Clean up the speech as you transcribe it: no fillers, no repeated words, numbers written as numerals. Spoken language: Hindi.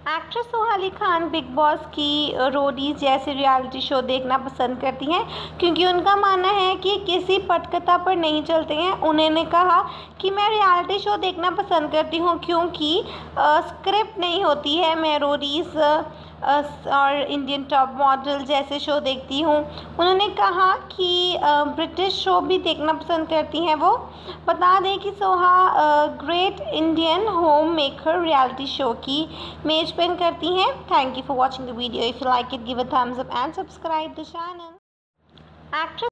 Actress Sohali Khan Bigg Boss की रोडीज जैसे रियलिटी शो देखना पसंद करती हैं क्योंकि उनका मानना है कि किसी पटकथा पर नहीं चलते हैं। उन्होंने कहा कि मैं रियलिटी शो देखना पसंद करती हूं क्योंकि स्क्रिप्ट नहीं होती है। मैं रोडीज और इंडियन टॉप मॉडल जैसे शो देखती हूँ। उन्होंने कहा कि ब्रिटिश शो भी देखना पसंद करती हैं वो। बता दें कि Soha great Indian home maker reality show की मेजबान करती हैं। Thank you for watching the video. If you like it give a thumbs up and subscribe the channel. Actress